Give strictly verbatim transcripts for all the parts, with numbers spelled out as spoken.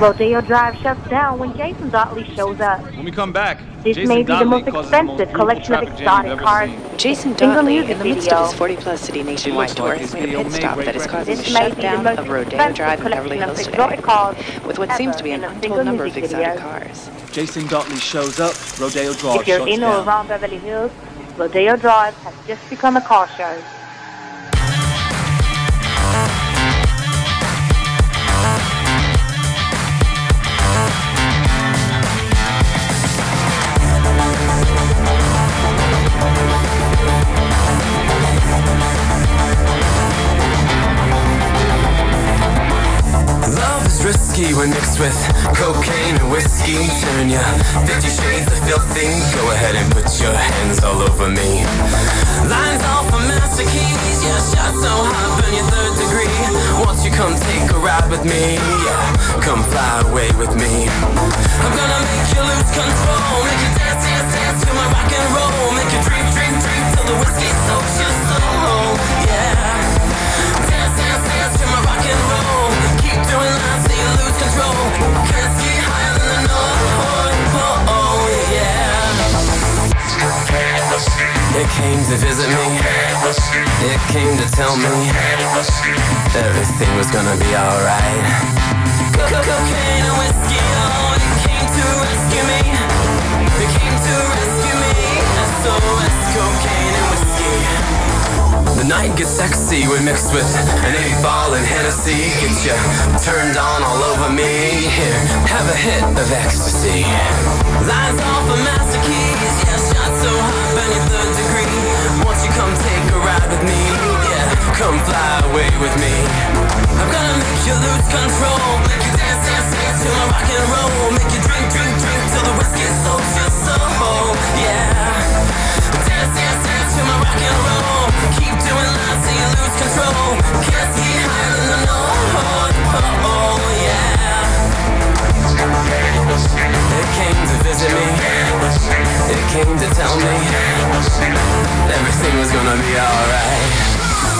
Rodeo Drive shuts down when Jason Dottley shows up. When we come back, This Jason may be the Dottley most causes the most expensive beautiful collection of traffic jam exotic you've ever cars. seen. Jason Single Dottley, music in the midst video. of his forty-plus city nationwide looks tour, like has this made a video pit made stop great that is causing the This may be the shutdown most of Rodeo expensive Drive in collection Beverly of Hills exotic today, cars with what seems to be an ever in a untold single number of music exotic video. cars. Jason Dottley shows up, Rodeo Drive If you're shuts in or down. around Beverly Hills, Rodeo Drive has just become a car show. Risky when mixed with cocaine and whiskey. Turn ya fifty shades of filthy. Go ahead and put your hands all over me. Lines off of master keys. Yeah, shot so hot, burn your third degree. Won't you come take a ride with me? Yeah, come fly away with me. I'm gonna make you lose control. Make you dance, dance, dance to my rock and roll. Make you drink, drink, drink till the whiskey soaks your soul. Yeah, dance, dance, dance to my rock and roll. Keep doing lines till you lose control. Can't ski higher than the North Pole, yeah. It came to visit me. It came to tell me everything was gonna be alright. Cocaine and whiskey, oh, it came to rescue me. It came to rescue me. S O S, cocaine and whiskey. The night gets sexy when mixed with an eight ball and Hennessy. Get you turned on all over me. Here, have a hit of ecstasy. Lines off of master keys. Yeah, shot so hot, burn your third degree. Won't you come take a ride with me? Yeah, come fly away with me. I'm gonna make you lose control. Make you dance, dance, dance to my rock and roll. Make you drink, drink, drink till the whiskey soaks your soul. Yeah, dance, dance, dance to my rock and roll. Keep doing lines till you lose control. Can't ski higher than the North Pole, yeah. It came to visit me. It came to tell me everything was gonna be alright.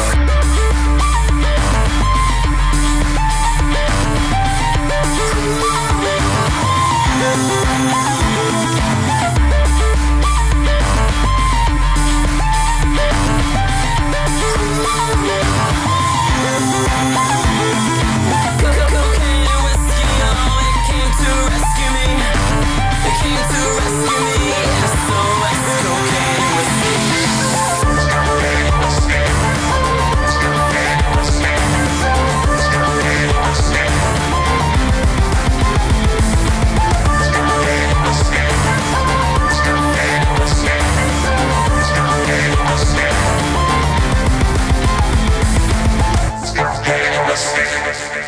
Cocaine and whiskey, oh, it came to rescue me. It came to rescue me. So it's cocaine and whiskey. Let's go.